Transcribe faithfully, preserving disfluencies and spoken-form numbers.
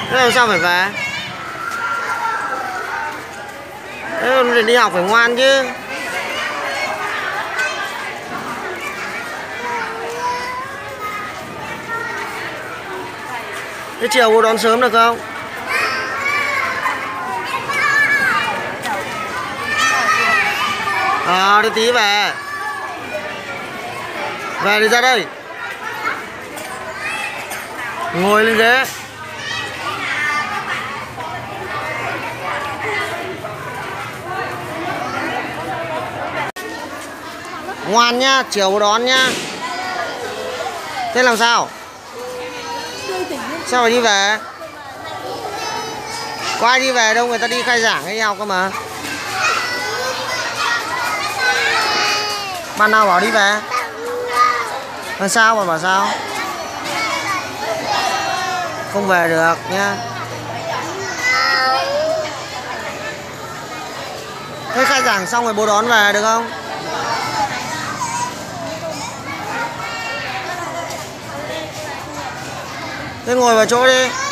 Thế làm sao phải về? Thế đi học phải ngoan chứ. Thế chiều cô đón sớm được không? Ờ, à, đi tí về. Về đi ra đây. Ngồi lên ghế. Ngoan nhá, chiều đón nhá. Thế làm sao? Sao phải đi về? Có ai đi về đâu, người ta đi khai giảng hay nhau cơ mà. Bạn nào bảo đi về? Làm sao mà bảo sao? Không về được nhá. Thế khai giảng xong rồi bố đón về được không? Thế ngồi vào chỗ đi.